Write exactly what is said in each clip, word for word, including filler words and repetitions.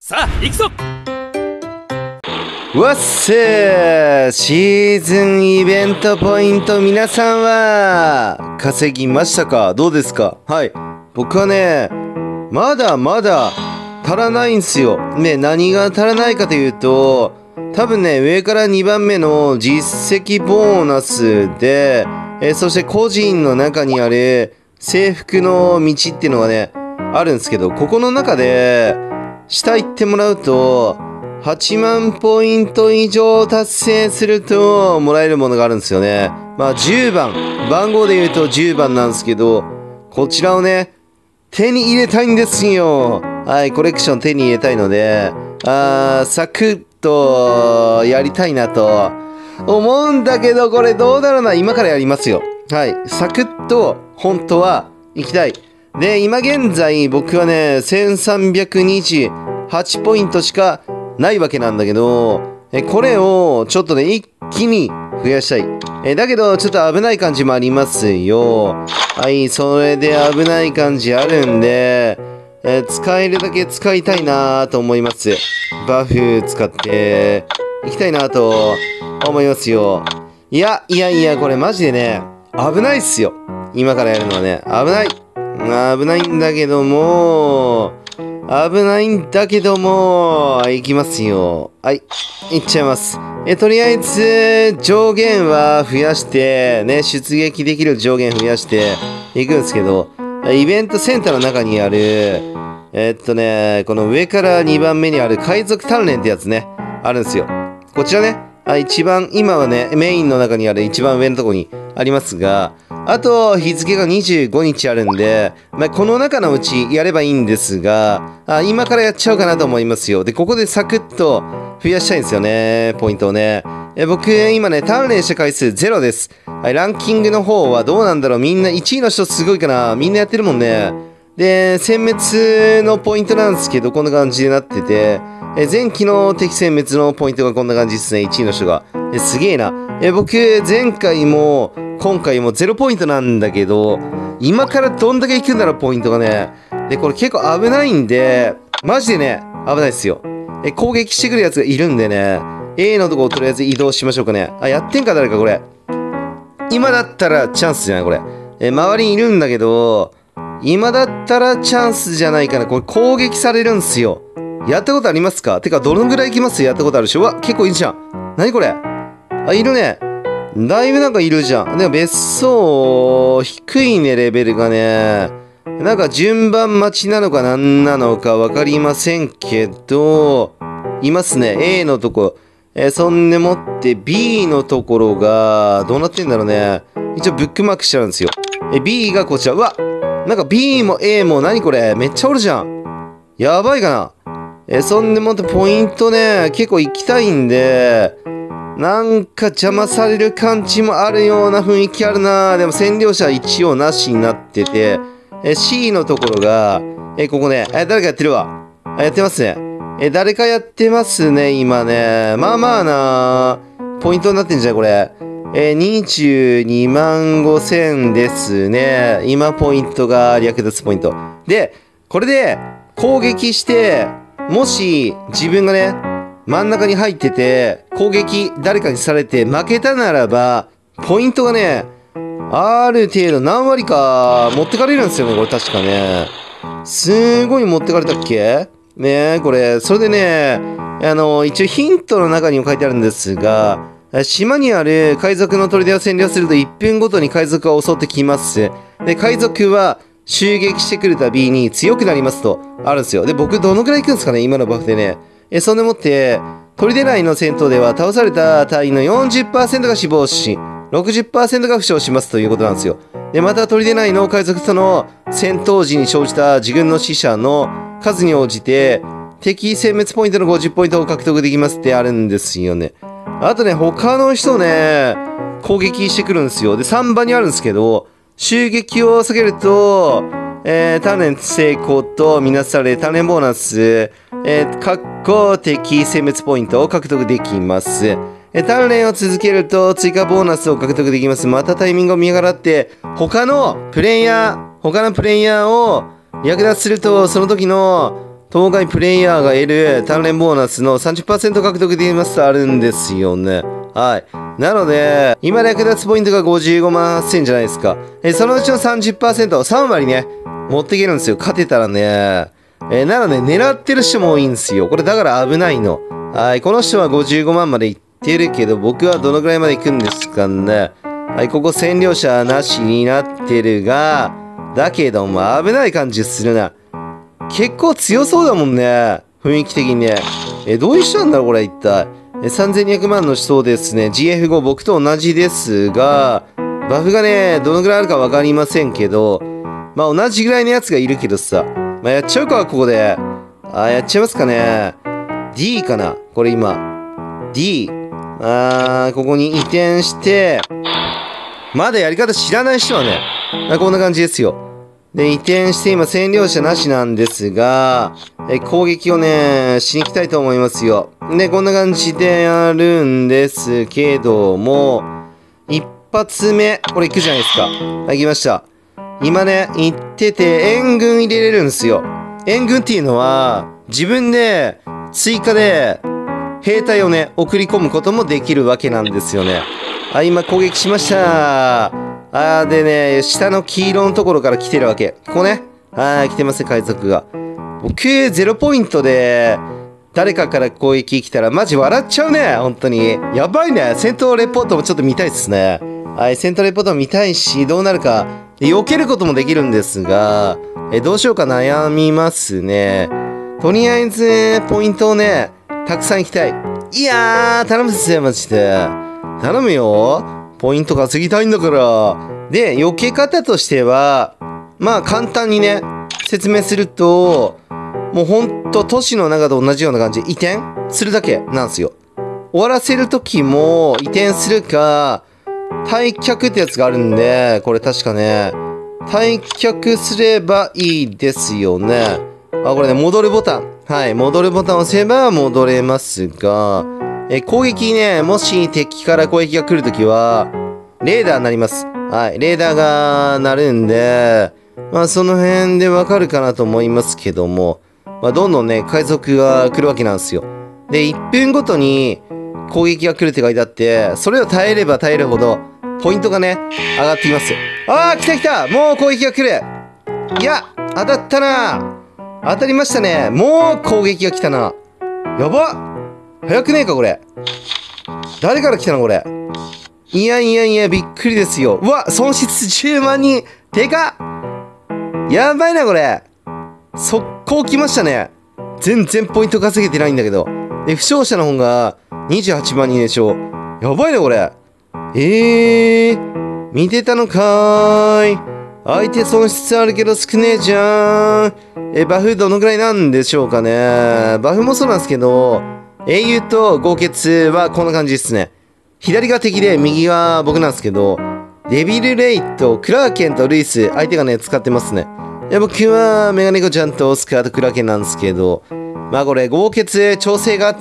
さあ行くぞ。 わっせー、シーズンイベントポイント皆さんは稼ぎましたか？どうですか？はい、僕はねまだまだ足らないんすよね。何が足らないかというと、多分ね上からにばんめの実績ボーナスで、えー、そして個人の中にある制服の道っていうのがねあるんですけど、ここの中で下行ってもらうとはちまんポイント以上達成するともらえるものがあるんですよね。まあじゅうばん、番号で言うとじゅうばんなんですけど、こちらをね手に入れたいんですよ。はい、コレクション手に入れたいので、あーサクッとやりたいなと思うんだけど、これどうだろうな。今からやりますよ。はい、サクッと本当は行きたい。で、今現在僕はねせんさんびゃくにじゅうはちポイントしかないわけなんだけど、えこれをちょっとね一気に増やしたい。えだけどちょっと危ない感じもありますよ。はい、それで危ない感じあるんで、え使えるだけ使いたいなと思います。バフ使っていきたいなと思いますよ。いやいやいや、これマジでね危ないっすよ。今からやるのはね危ない危ないんだけども危ないんだけども、いきますよ。はい、いっちゃいます。え、とりあえず、上限は増やして、ね、出撃できる上限増やしていくんですけど、イベントセンターの中にある、えっとね、この上からにばんめにある海賊鍛錬ってやつね、あるんですよ。こちらね、あ一番、今はね、メインの中にある一番上のとこにありますが、あと、日付がにじゅうごにちあるんで、まあ、この中のうちやればいいんですが、あ今からやっちゃおうかなと思いますよ。で、ここでサクッと増やしたいんですよね、ポイントをね。え僕、今ね、鍛錬した回数ゼロです。はい、ランキングの方はどうなんだろう。みんないちいの人すごいかな。みんなやってるもんね。で、殲滅のポイントなんですけど、こんな感じになってて、え前期の敵殲滅のポイントがこんな感じですね。いちいの人が。えすげえな。え僕、前回も、今回もゼロポイントなんだけど、今からどんだけ行くんだろう、ポイントがね。で、これ結構危ないんで、マジでね、危ないですよ。え、攻撃してくるやつがいるんでね、A のとこをとりあえず移動しましょうかね。あ、やってんか、誰かこれ。今だったらチャンスじゃない、これ。え、周りにいるんだけど、今だったらチャンスじゃないかな。これ攻撃されるんすよ。やったことありますか？てか、どのぐらい行きます？やったことあるでしょ？うわ、結構いるじゃん。なにこれ？あ、いるね。だいぶなんかいるじゃん。でも別荘、低いね、レベルがね。なんか順番待ちなのかなんなのかわかりませんけど、いますね。A のとこ。えー、そんでもって B のところが、どうなってんだろうね。一応ブックマークしてあるんですよ。え、B がこちら。うわ！なんか B も A も何これ？めっちゃおるじゃん。やばいかな。えー、そんでもってポイントね、結構行きたいんで、なんか邪魔される感じもあるような雰囲気あるな。でも占領者は一応なしになってて、え C のところが、えここね、え誰かやってるわ。あやってますね。え誰かやってますね、今ね。まあまあな、ポイントになってんじゃん、これ。えにじゅうにまんごせんですね。今ポイントが略奪ポイント。で、これで攻撃して、もし自分がね、真ん中に入ってて、攻撃誰かにされて負けたならば、ポイントがね、ある程度何割か持ってかれるんですよね、これ確かね。すごい持ってかれたっけねえ、これ。それでね、あの、一応ヒントの中にも書いてあるんですが、島にある海賊の砦を占領するといっぷんごとに海賊が襲ってきます。で、海賊は襲撃してくるたびに強くなりますとあるんですよ。で、僕どのくらい行くんですかね、今のバフでね。えそんでもって、砦内の戦闘では倒された隊員の よんじゅっパーセント が死亡し、ろくじゅっパーセント が負傷しますということなんですよ。で、また砦内の海賊との戦闘時に生じた自軍の死者の数に応じて、敵殲滅ポイントのごじゅっポイントを獲得できますってあるんですよね。あとね、他の人ね、攻撃してくるんですよ。で、さんばんにあるんですけど、襲撃を避けると、えー、鍛錬成功とみなされ、鍛錬ボーナス、えー、かっこ敵殲滅ポイントを獲得できます。えー、鍛錬を続けると追加ボーナスを獲得できます。またタイミングを見計らって、他のプレイヤー、他のプレイヤーを略奪すると、その時の当該プレイヤーが得る鍛錬ボーナスの さんじゅっパーセント 獲得できますとあるんですよね。はい。なので、今役立つポイントがごじゅうごまんはっせんじゃないですか。えそのうちの さんじゅっパーセント、さん割ね、持っていけるんですよ。勝てたらね。えなので、狙ってる人も多いんですよ。これだから危ないの。はい。この人はごじゅうごまんまで行ってるけど、僕はどのくらいまで行くんですかね。はい。ここ占領者なしになってるが、だけども危ない感じするな。結構強そうだもんね。雰囲気的にね。え、どういう人なんだろうこれ一体。え、さんぜんにひゃくまんの人ですね。ジーエフご 僕と同じですが、バフがね、どのぐらいあるかわかりませんけど、まあ同じぐらいのやつがいるけどさ。まあやっちゃうか、ここで。あ、やっちゃいますかね。D かなこれ今。D。あー、ここに移転して、まだやり方知らない人はね、こんな感じですよ。で、移転して今占領者なしなんですが、え攻撃をね、しに行きたいと思いますよ。で、こんな感じでやるんですけども、一発目、これ行くじゃないですか。はい、行きました。今ね、行ってて援軍入れれるんですよ。援軍っていうのは、自分で追加で兵隊をね、送り込むこともできるわけなんですよね。はい、今攻撃しました。あー、でね、下の黄色のところから来てるわけ。ここね。はい、来てますね、海賊が。僕、ゼロポイントで、誰かから攻撃来たら、マジ笑っちゃうね、本当に。やばいね。戦闘レポートもちょっと見たいっすね。はい、戦闘レポートも見たいし、どうなるか。避けることもできるんですが、え、どうしようか悩みますね。とりあえず、ポイントをね、たくさん行きたい。いやー、頼むっすよ、マジで。頼むよ。ポイント稼ぎたいんだから。で、避け方としては、まあ簡単にね、説明すると、もうほんと都市の中と同じような感じで移転するだけなんですよ。終わらせるときも移転するか、退却ってやつがあるんで、これ確かね、退却すればいいですよね。あ、これね、戻るボタン。はい、戻るボタンを押せば戻れますが、え、攻撃ね、もし敵から攻撃が来るときは、レーダーになります。はい、レーダーが鳴るんで、まあその辺でわかるかなと思いますけども、まあどんどんね、海賊が来るわけなんですよ。で、いっぷんごとに攻撃が来るって書いてあって、それを耐えれば耐えるほど、ポイントがね、上がってきます。あー、来た来たもう攻撃が来るいや、当たったな当たりましたね。もう攻撃が来たな。やば早くねえか、これ。誰から来たの、これ。いやいやいや、びっくりですよ。うわ、損失じゅうまんにん。でかっやばいな、これ。速攻来ましたね。全然ポイント稼げてないんだけど。で、負傷者の方がにじゅうはちまんにんでしょ。やばいな、これ。えー、見てたのかーい。相手損失あるけど少ねえじゃん。え、バフどのくらいなんでしょうかね。バフもそうなんですけど、英雄と豪傑はこんな感じですね。左が敵で右が僕なんですけど、デビルレイとクラーケンとルイス、相手がね、使ってますね。いや、僕はメガネコちゃんとオスカーとクラーケンなんですけど、まあこれ豪傑調整があって、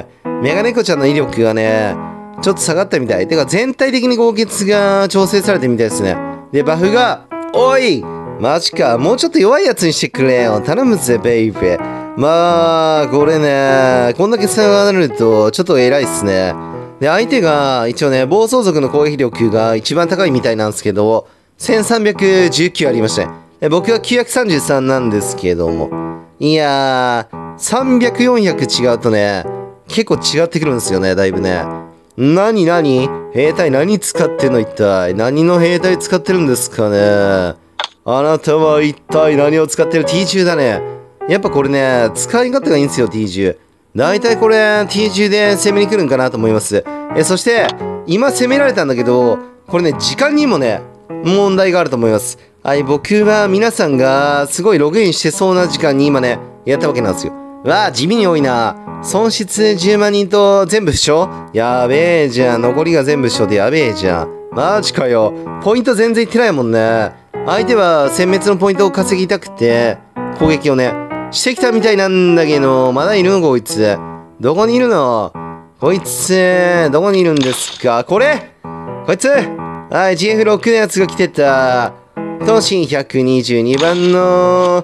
メガネコちゃんの威力がね、ちょっと下がったみたい。てか全体的に豪傑が調整されてるみたいですね。で、バフが、おいマジか、もうちょっと弱いやつにしてくれよ。頼むぜ、ベイベー。まあ、これね、こんだけ差がなると、ちょっと偉いっすね。で、相手が、一応ね、暴走族の攻撃力が一番高いみたいなんですけど、せんさんびゃくじゅうきゅうありましたね。僕はきゅうひゃくさんじゅうさんなんですけども。いやー、さんびゃく、よんひゃく違うとね、結構違ってくるんですよね、だいぶね。なになに兵隊何使ってんの一体何の兵隊使ってるんですかねあなたは一体何を使ってる ティーじゅう だね。やっぱこれね、使い勝手がいいんですよ、ティーじゅう。だいたいこれ ティーじゅう で攻めに来るんかなと思います。え、そして、今攻められたんだけど、これね、時間にもね、問題があると思います。はい、僕は皆さんがすごいログインしてそうな時間に今ね、やったわけなんですよ。わあ、地味に多いな。損失じゅうまんにんと全部負傷やべえじゃん。残りが全部負傷でやべえじゃん。マジかよ。ポイント全然いってないもんね。相手は殲滅のポイントを稼ぎたくて、攻撃をね、してきたみたいなんだけど、まだいるのこいつ。どこにいるのこいつ、どこにいるんですかこれこいつはい、ジーエフろく のやつが来てた。都心ひゃくにじゅうにばんの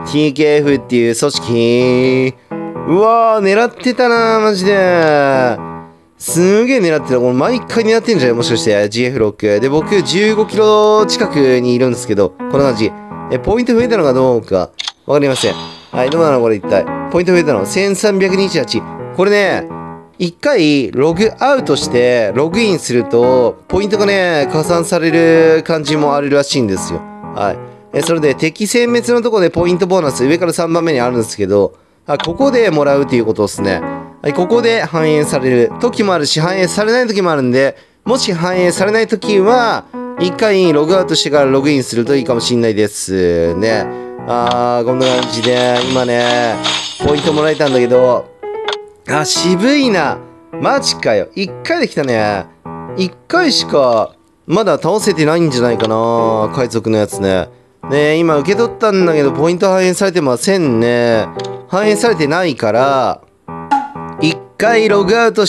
ティーケーエフ っていう組織。うわー、狙ってたなー、マジで。すげえ狙ってた。これ毎回狙ってんじゃん、もしかして。ジーエフろく。で、僕じゅうごキロ近くにいるんですけど、こんな感じ。え、ポイント増えたのがどうかわかりません。はい、どうなのこれ一体。ポイント増えたのせんさんびゃくにじゅうはち。これね、一回ログアウトしてログインすると、ポイントがね、加算される感じもあるらしいんですよ。はい。え、それで敵殲滅のとこでポイントボーナス上からさんばんめにあるんですけど、あ、ここでもらうっていうことですね。はい、ここで反映される時もあるし、反映されない時もあるんで、もし反映されない時は、一回ログアウトしてからログインするといいかもしんないですね。あー、こんな感じで、今ね、ポイントもらえたんだけど、あ、渋いな。マジかよ。一回できたね。一回しか、まだ倒せてないんじゃないかな。海賊のやつね。ねえ、今受け取ったんだけど、ポイント反映されてませんね。反映されてないから、一回ログアウトして、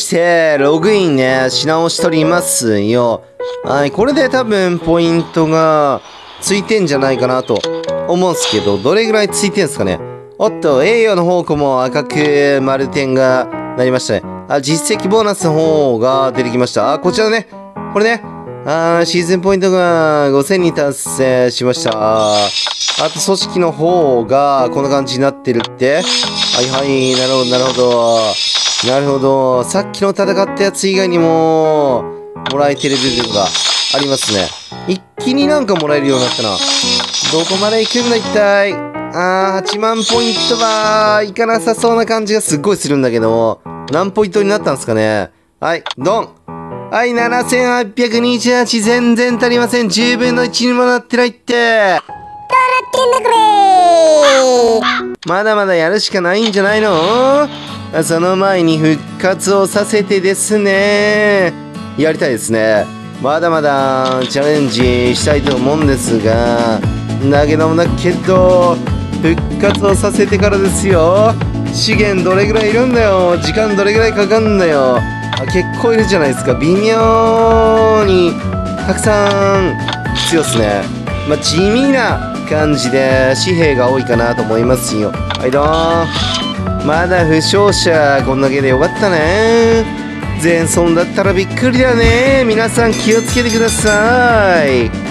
ログインね、し直しとりますよ。はい、これで多分ポイントがついてんじゃないかなと思うんすけど、どれぐらいついてんすかね。おっと、栄誉の方向も赤く丸点がなりましたね。あ、実績ボーナスの方が出てきました。あ、こちらね。これね。あー、シーズンポイントがごせんに達成しました。あと、組織の方がこんな感じになってるって。はいはい、なるほど、なるほど。なるほど。さっきの戦ったやつ以外にも、もらえてる部分がありますね。一気になんかもらえるようになったな。どこまで行くんだ、一体。あー、はちまんポイントはいかなさそうな感じがすっごいするんだけど、何ポイントになったんですかね。はい、ドン。はい、ななせんはっぴゃくにじゅうはち、全然足りません。じゅうぶんのいちにもなってないって。どうなってんだこれ。まだまだやるしかないんじゃないの？その前に復活をさせてですね。やりたいですね。まだまだチャレンジしたいと思うんですが、だけどもだけど、復活をさせてからですよ。資源どれぐらいいるんだよ。時間どれぐらいかかんだよ。あ、結構いるじゃないですか。微妙にたくさん必要っすね。まあ、地味な感じで紙幣が多いかなと思いますよ。はいどーん。まだ負傷者こんだけでよかったね。全損だったらびっくりだよね。皆さん気をつけてください。